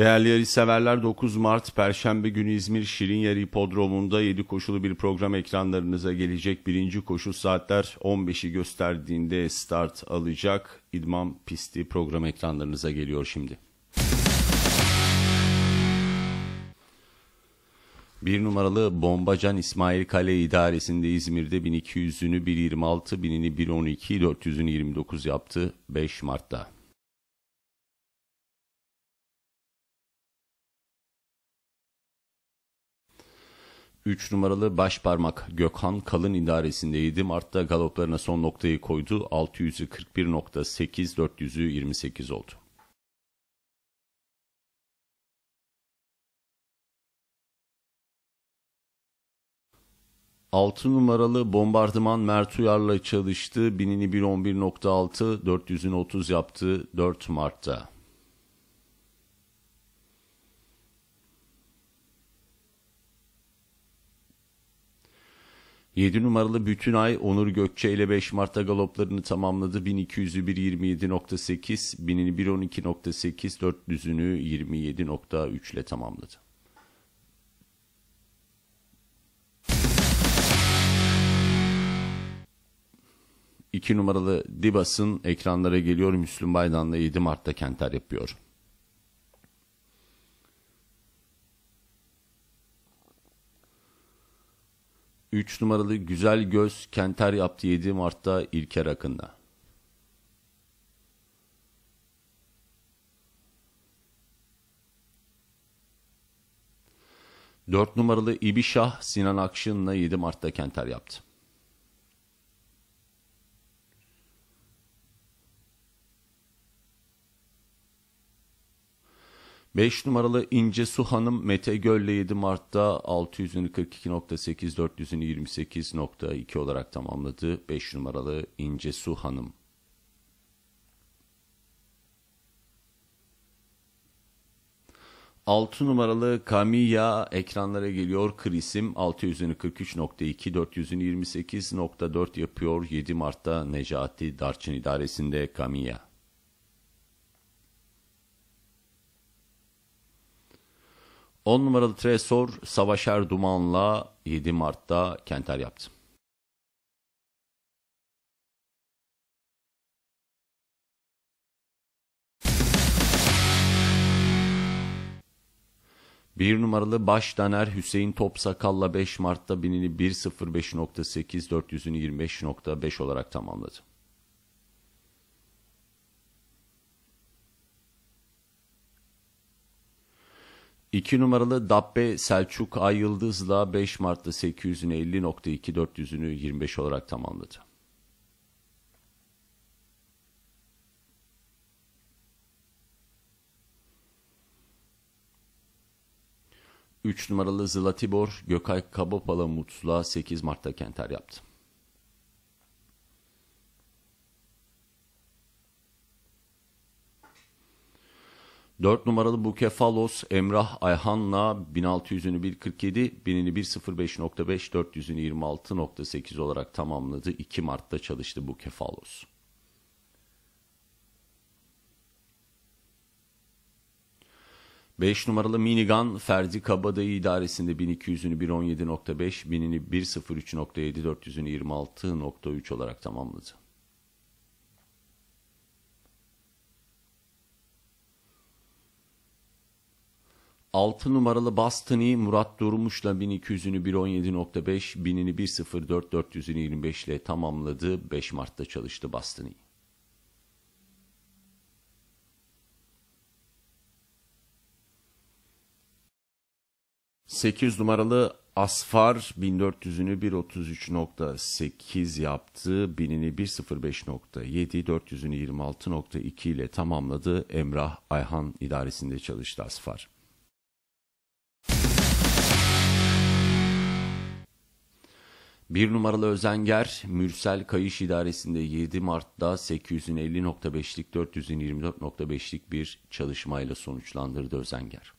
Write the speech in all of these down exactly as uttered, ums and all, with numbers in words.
Değerli yarışseverler, dokuz Mart Perşembe günü İzmir Şirinyeri Hipodromu'nda yedi koşulu bir program ekranlarınıza gelecek. Birinci koşu saatler on beşi gösterdiğinde start alacak. İdman pisti program ekranlarınıza geliyor şimdi. Bir numaralı Bombacan İsmail Kale idaresinde İzmir'de bin iki yüzünü bir yirmi altı, binini bir on iki, dört yüzünü yirmi dokuz yaptı beş Mart'ta. üç numaralı Başparmak Gökhan Kalın idaresinde yedi Mart'ta galoplarına son noktayı koydu. altı yüzü kırk bir nokta sekiz, dört yüzü yirmi sekiz oldu. altı numaralı Bombardıman Mert Uyar'la çalıştı. binini bir on bir nokta altı, dört yüzünü otuz yaptı dört Mart'ta. yedi numaralı Bütünay Onur Gökçe ile beş Mart'ta galoplarını tamamladı. bin iki yüzü bir yirmi yedi nokta sekiz, binini bir on iki nokta sekiz, dört yüzünü yirmi yedi nokta üç ile tamamladı. iki numaralı Dibas'ın ekranlara geliyor. Müslüm Baydan'la yedi Mart'ta Kenter yapıyor. üç numaralı Güzel Göz Kenter yaptı yedi Mart'ta İlker Akın'la. dört numaralı İbişah Sinan Akşın'la yedi Mart'ta Kenter yaptı. beş numaralı İnce Su Hanım Mete Göl'le yedi Mart'ta altı yüzünü kırk iki nokta sekiz, dört yüzünü yirmi sekiz nokta iki olarak tamamladı. beş numaralı İnce Su Hanım. altı numaralı Kamiya ekranlara geliyor. Krisim altı yüzünü kırk üç nokta iki, dört yüzünü yirmi sekiz nokta dört yapıyor. yedi Mart'ta Necati Darçın idaresinde Kamiya. on numaralı Tresor Savaşer Duman'la yedi Mart'ta Kenter yaptı. bir numaralı Başdaner Hüseyin Topsakal'la beş Mart'ta binini bir sıfır beş nokta sekiz, dört yüzünü yirmi beş nokta beş olarak tamamladı. iki numaralı Dabbe Selçuk Ay Yıldız'la beş Mart'ta sekiz yüzünü elli nokta iki, dört yüzünü yirmi beş olarak tamamladı. üç numaralı Zlatibor Gökay Kabapalamut'la sekiz Mart'ta Kenter yaptı. dört numaralı Bukefalos Emrah Ayhan'la bin altı yüzünü bir kırk yedi, binini bir sıfır beş nokta beş, dört yüzünü yirmi altı nokta sekiz olarak tamamladı. iki Mart'ta çalıştı Bukefalos. beş numaralı Minigun Ferdi Kabadayı idaresinde bin iki yüzünü bir on yedi nokta beş, binini bir sıfır üç nokta yedi, dört yüzünü yirmi altı nokta üç olarak tamamladı. altı numaralı Bastoni Murat Durmuş'la bin iki yüzünü bir on yedi nokta beş, binini bir sıfır dört, dört yüzünü yirmi beş ile tamamladı. beş Mart'ta çalıştı Bastoni. sekiz numaralı Asfar bin dört yüzünü bir otuz üç nokta sekiz yaptı. Binini bir sıfır beş nokta yedi, dört yüzünü yirmi altı nokta iki ile tamamladı. Emrah Ayhan idaresinde çalıştı Asfar. bir numaralı Özenger Mürsel Kayış idaresinde yedi Mart'ta sekiz yüzünü elli nokta beşlik, dört yüzünü yirmi dört nokta beşlik bir çalışmayla sonuçlandırdı Özenger.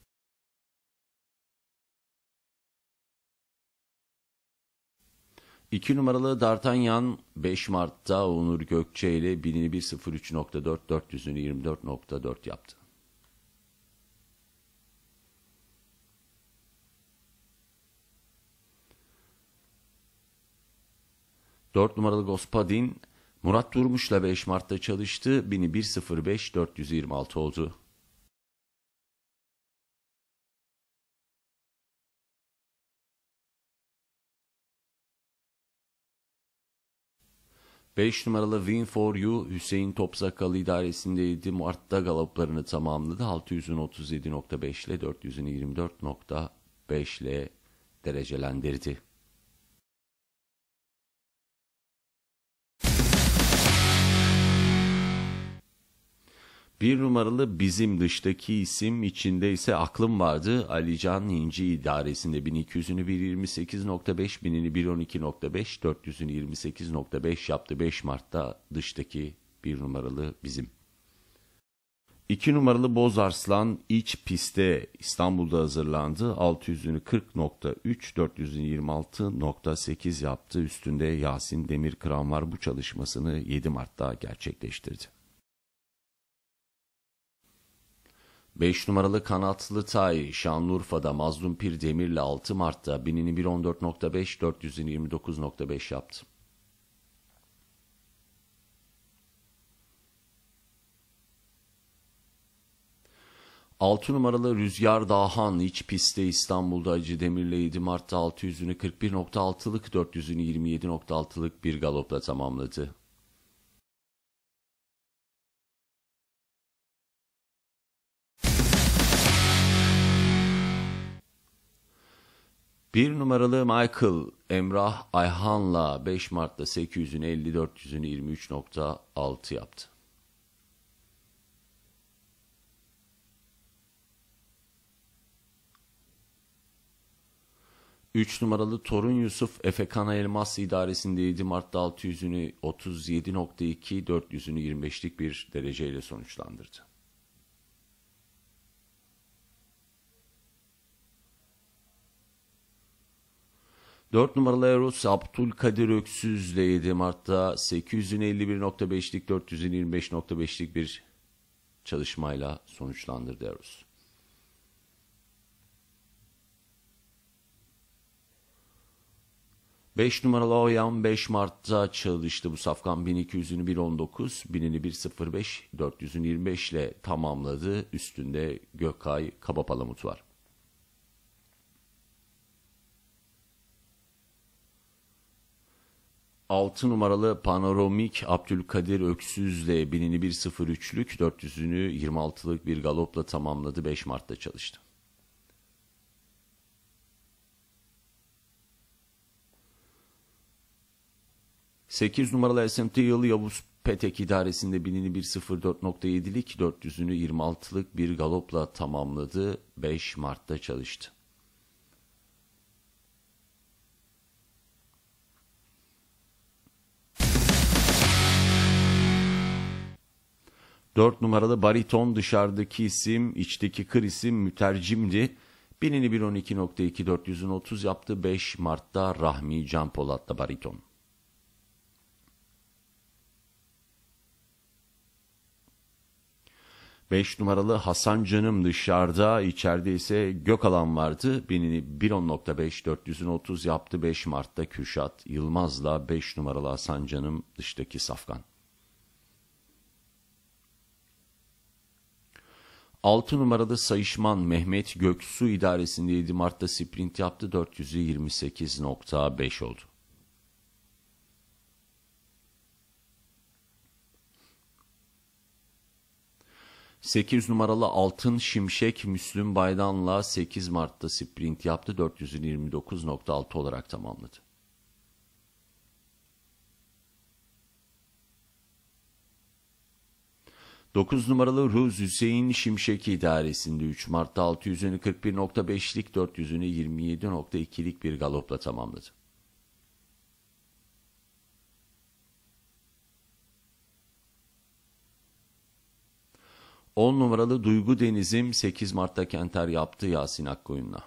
iki numaralı D'Artagnan beş Mart'ta Onur Gökçe ile binini bir sıfır üç nokta dört, dört yüzünü yirmi dört nokta dört yaptı. dört numaralı Gospodin Murat Durmuş'la beş Mart'ta çalıştı. bini bir sıfır beş dört yüz yirmi altı oldu. beş numaralı Win for You Hüseyin Topsakalı idaresindeydi. Mart'ta galoplarını tamamladı. altı yüzün otuz yedi nokta beş ile dört yüzün yirmi dört nokta beş ile derecelendirdi. Bir numaralı Bizim dıştaki isim, içinde ise Aklım vardı. Alican İnci idaresinde bin iki yüzünü bir yirmi sekiz nokta beş, binini bir on iki nokta beş, dört yüzünü yirmi sekiz nokta beş yaptı. beş Mart'ta dıştaki bir numaralı Bizim. iki numaralı Boz Arslan iç pistte İstanbul'da hazırlandı. altı yüzünü kırk nokta üç, dört yüzünü yirmi altı nokta sekiz yaptı. Üstünde Yasin Demirkıran var. Bu çalışmasını yedi Mart'ta gerçekleştirdi. beş numaralı Kanatlı Tay Şanlıurfa'da Mazlum Pir Demir'le altı Mart'ta binini bir on dört nokta beş, dört yüzünü yirmi dokuz nokta beş yaptı. altı numaralı Rüzgar Dağhan iç pistte İstanbul'da Hacı Demir'le yedi Mart'ta altı yüzünü kırk bir nokta altılık, dört yüzünü yirmi yedi nokta altılık bir galopla tamamladı. bir numaralı Michael Emrah Ayhan'la beş Mart'ta sekiz yüzünü elli, dört yüzünü yirmi üç nokta altı yaptı. üç numaralı Torun Yusuf Efekan Elmas idaresinde yedi Mart'ta altı yüzünü otuz yedi nokta iki, dört yüzünü yirmi beşlik bir dereceyle sonuçlandırdı. dört numaralı Eros Abdülkadir Öksüz'le yedi Mart'ta sekiz yüzünü elli bir nokta beşlik, dört yüzünü yirmi beş nokta beşlik bir çalışmayla sonuçlandırdı Eros. beş numaralı Oyan beş Mart'ta çalıştı. Bu safkan bin iki yüzünü bir on dokuz, binini bir sıfır beş, dört yüzünü yirmi beş ile tamamladı. Üstünde Gökay Kabapalamut var. altı numaralı Panoramik Abdülkadir Öksüz'le binini bir sıfır üçlük, dört yüzünü yirmi altılık bir galopla tamamladı. beş Mart'ta çalıştı. sekiz numaralı S M T Yıl Yavuz Petek idaresinde binini bir sıfır dört nokta yedilik, dört yüzünü yirmi altılık bir galopla tamamladı. beş Mart'ta çalıştı. dört numaralı Bariton dışarıdaki isim, içteki kır isim mütercimdi. Binini bir on iki nokta iki, dört yüzünü otuz yaptı. beş Mart'ta Rahmi Can Polat'la Bariton. beş numaralı Hasan Canım dışarıda, içeride ise Gökalan vardı. Binini bir on nokta beş, dört yüzünü otuz yaptı. beş Mart'ta Kürşat Yılmaz'la beş numaralı Hasan Canım dıştaki safkan. altı numaralı Sayışman Mehmet Göksu idaresinde yedi Mart'ta sprint yaptı. dört yüzü yirmi sekiz nokta beş oldu. sekiz numaralı Altın Şimşek Müslüm Baydan'la sekiz Mart'ta sprint yaptı. dört yüzü yirmi dokuz nokta altı olarak tamamladı. dokuz numaralı Ruz Hüseyin Şimşek idaresinde üç Mart'ta altı yüzünü kırk bir nokta beşlik, dört yüzünü yirmi yedi nokta ikilik bir galopla tamamladı. on numaralı Duygu Deniz'im sekiz Mart'ta Kenter yaptı Yasin Akkoyun'la.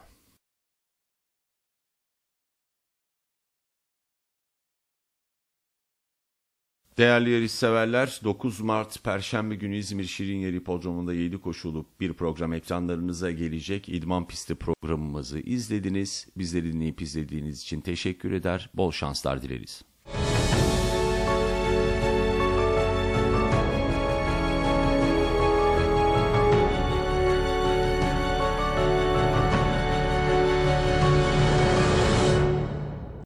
Değerli yarışseverler, dokuz Mart Perşembe günü İzmir Şirinyeri Hipodromu'nda yedi koşulu bir program ekranlarınıza gelecek. İdman Pisti programımızı izlediniz. Bizleri dinleyip izlediğiniz için teşekkür eder. Bol şanslar dileriz.